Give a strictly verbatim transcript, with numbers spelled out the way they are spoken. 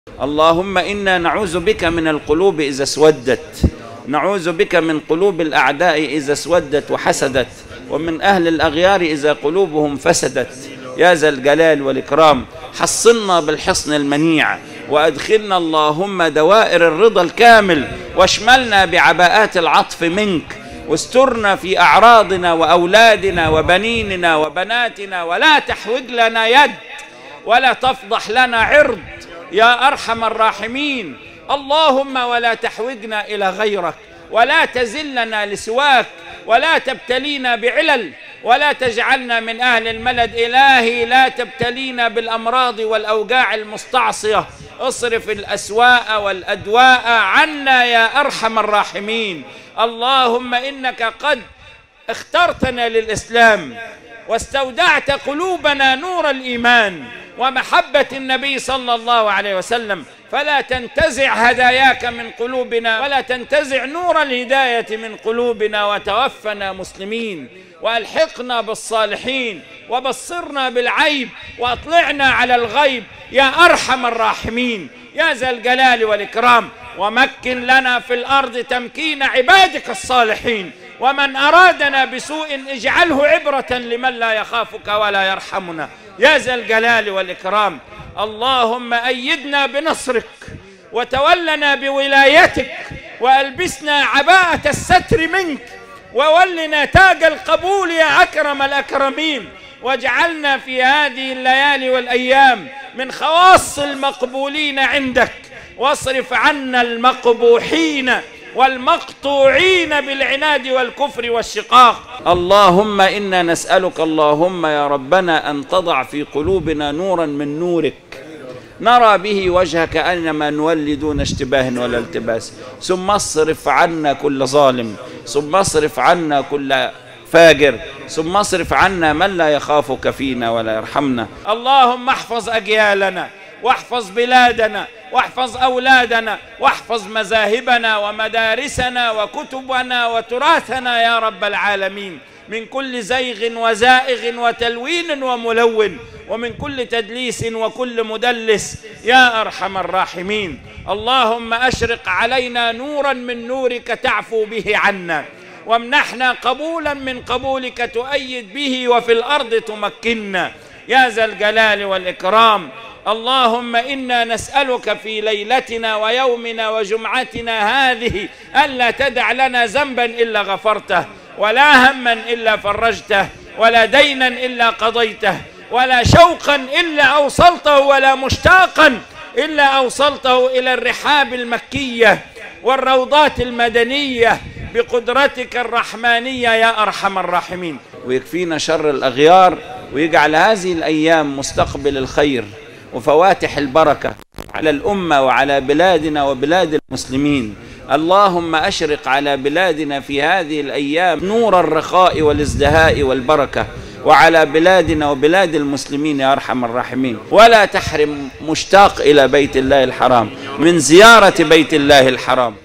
اللهم إنا نعوذ بك من القلوب إذا اسودت، نعوذ بك من قلوب الأعداء إذا اسودت وحسدت، ومن أهل الأغيار إذا قلوبهم فسدت، يا ذا الجلال والإكرام. حصنا بالحصن المنيع، وأدخلنا اللهم دوائر الرضا الكامل، واشملنا بعباءات العطف منك، واسترنا في أعراضنا وأولادنا وبنيننا وبناتنا، ولا تحوج لنا يد ولا تفضح لنا عرض يا أرحم الراحمين. اللهم ولا تحوجنا إلى غيرك، ولا تزلنا لسواك، ولا تبتلينا بعلل، ولا تجعلنا من أهل الملد. إلهي لا تبتلينا بالأمراض والأوجاع المستعصية، اصرف الأسواء والأدواء عنا يا أرحم الراحمين. اللهم إنك قد اخترتنا للإسلام، واستودعت قلوبنا نور الإيمان ومحبة النبي صلى الله عليه وسلم، فلا تنتزع هداياك من قلوبنا، ولا تنتزع نور الهداية من قلوبنا، وتوفنا مسلمين، وألحقنا بالصالحين، وبصرنا بالعيب، وأطلعنا على الغيب يا أرحم الراحمين يا ذا الجلال والإكرام. ومكن لنا في الأرض تمكين عبادك الصالحين، ومن أرادنا بسوء اجعله عبرة لمن لا يخافك ولا يرحمنا يا ذا الجلال والإكرام. اللهم أيدنا بنصرك، وتولنا بولايتك، وألبسنا عباءة الستر منك، وولنا تاج القبول يا أكرم الأكرمين، واجعلنا في هذه الليالي والأيام من خواص المقبولين عندك، واصرف عنا المقبوحين والمقطوعين بالعناد والكفر والشقاق. اللهم إنا نسألك اللهم يا ربنا أن تضع في قلوبنا نورا من نورك نرى به وجهك أينما نولي دون اشتباه ولا التباس، ثم اصرف عنا كل ظالم، ثم اصرف عنا كل فاجر، ثم اصرف عنا من لا يخافك فينا ولا يرحمنا. اللهم احفظ أجيالنا، واحفظ بلادنا، واحفظ أولادنا، واحفظ مذاهبنا ومدارسنا وكتبنا وتراثنا يا رب العالمين، من كل زيغ وزائغ وتلوين وملون، ومن كل تدليس وكل مدلس يا أرحم الراحمين. اللهم أشرق علينا نورا من نورك تعفو به عنا، وامنحنا قبولا من قبولك تؤيد به وفي الأرض تمكننا يا ذا الجلال والإكرام. اللهم إنا نسألك في ليلتنا ويومنا وجمعتنا هذه ألا تدع لنا ذنبا إلا غفرته، ولا هما إلا فرجته، ولا دينا إلا قضيته، ولا شوقا إلا أوصلته، ولا مشتاقا إلا أوصلته إلى الرحاب المكية والروضات المدنية بقدرتك الرحمانية يا أرحم الراحمين. ويكفينا شر الأغيار، ويجعل هذه الأيام مستقبل الخير وفواتح البركة على الأمة وعلى بلادنا وبلاد المسلمين. اللهم أشرق على بلادنا في هذه الأيام نور الرخاء والازدهاء والبركة، وعلى بلادنا وبلاد المسلمين يا أرحم الراحمين. ولا تحرم مشتاق إلى بيت الله الحرام من زيارة بيت الله الحرام.